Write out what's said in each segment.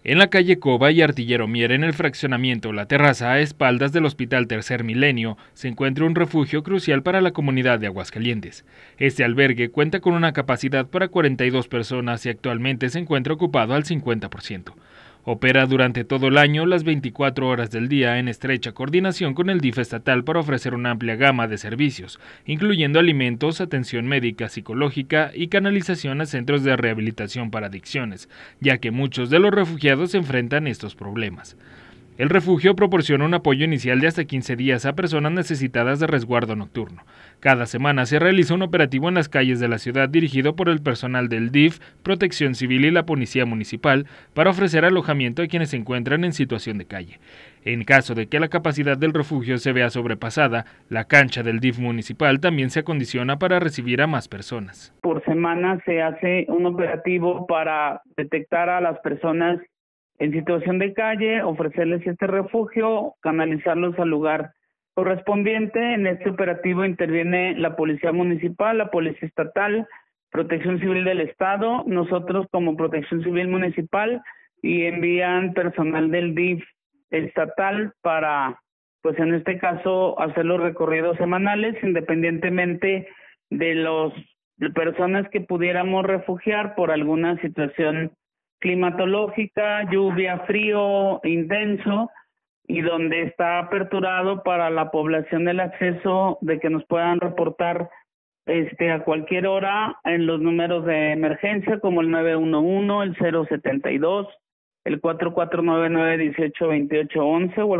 En la calle Cova y Artillero Mier, en el fraccionamiento La Terraza, a espaldas del Hospital Tercer Milenio, se encuentra un refugio crucial para la comunidad de Aguascalientes. Este albergue cuenta con una capacidad para 42 personas y actualmente se encuentra ocupado al 50%. Opera durante todo el año, las 24 horas del día, en estrecha coordinación con el DIF estatal para ofrecer una amplia gama de servicios, incluyendo alimentos, atención médica, psicológica y canalización a centros de rehabilitación para adicciones, ya que muchos de los refugiados enfrentan estos problemas. El refugio proporciona un apoyo inicial de hasta 15 días a personas necesitadas de resguardo nocturno. Cada semana se realiza un operativo en las calles de la ciudad dirigido por el personal del DIF, Protección Civil y la Policía Municipal para ofrecer alojamiento a quienes se encuentran en situación de calle. En caso de que la capacidad del refugio se vea sobrepasada, la cancha del DIF municipal también se acondiciona para recibir a más personas. Por semana se hace un operativo para detectar a las personas en situación de calle, ofrecerles este refugio, canalizarlos al lugar correspondiente. En este operativo interviene la Policía Municipal, la Policía Estatal, Protección Civil del Estado, nosotros como Protección Civil Municipal, y envían personal del DIF estatal para, pues en este caso, hacer los recorridos semanales, independientemente de las personas que pudiéramos refugiar por alguna situación climatológica, lluvia, frío intenso, y donde está aperturado para la población el acceso de que nos puedan reportar a cualquier hora en los números de emergencia como el 911, el 072, el 4499-182811 o el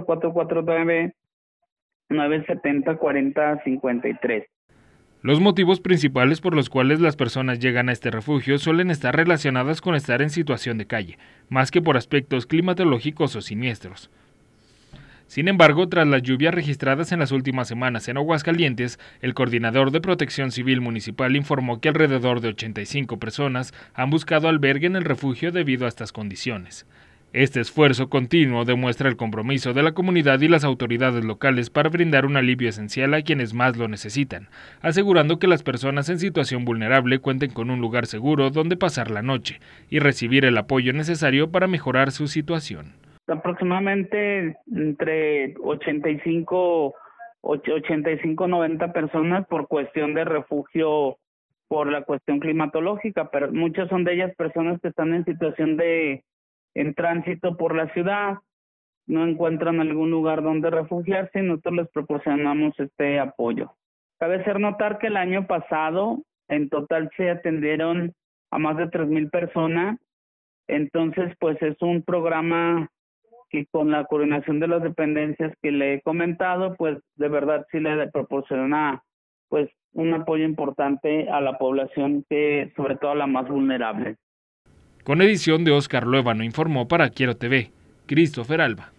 449-970-4053. Los motivos principales por los cuales las personas llegan a este refugio suelen estar relacionadas con estar en situación de calle, más que por aspectos climatológicos o siniestros. Sin embargo, tras las lluvias registradas en las últimas semanas en Aguascalientes, el coordinador de Protección Civil Municipal informó que alrededor de 85 personas han buscado albergue en el refugio debido a estas condiciones. Este esfuerzo continuo demuestra el compromiso de la comunidad y las autoridades locales para brindar un alivio esencial a quienes más lo necesitan, asegurando que las personas en situación vulnerable cuenten con un lugar seguro donde pasar la noche y recibir el apoyo necesario para mejorar su situación. Aproximadamente entre 85 90 personas por cuestión de refugio, por la cuestión climatológica, pero muchas son de ellas personas que están en situación en tránsito por la ciudad, no encuentran algún lugar donde refugiarse y nosotros les proporcionamos este apoyo. Cabe hacer notar que el año pasado en total se atendieron a más de 3,000 personas, entonces pues es un programa que con la coordinación de las dependencias que le he comentado, pues de verdad sí le proporciona pues un apoyo importante a la población, que sobre todo a la más vulnerable. Con edición de Oscar Luébano, informó para Quiero TV, Christopher Alba.